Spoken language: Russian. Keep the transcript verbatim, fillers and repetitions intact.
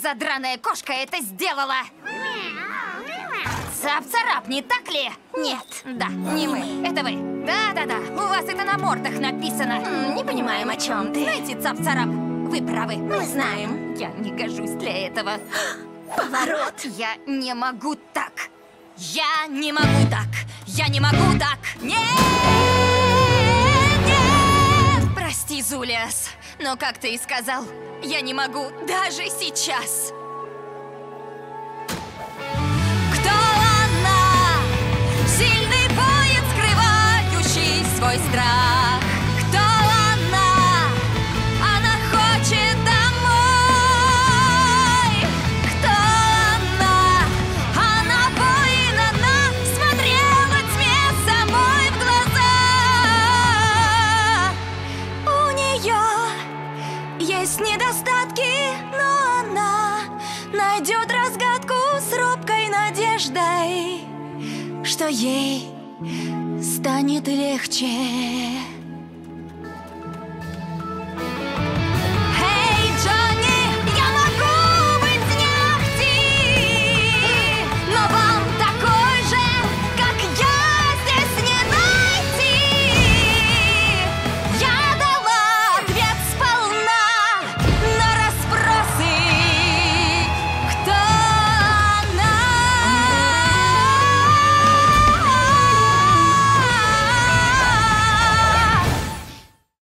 за драная кошка это сделала? Цап-царап, не так ли? Нет. Да, не мы. Это вы. Да-да-да, у вас это на мордах написано. М, Не понимаем, о чем ты. Знаете, цап-царап, вы правы. Мы знаем. Я не гожусь для этого. Поворот. Я не могу так. Я не могу так. Я не могу так. Нет! Нет! Прости, Зулиас, но как ты и сказал, я не могу даже сейчас. Кто она? Сильный воин, скрывающий свой страх. Кто она? Она хочет домой. Кто она? Она воин, она смотрела тьме самой в глаза. У нее есть недостатки, но она найдет разгадку с робкой надеждой, что ей станет легче.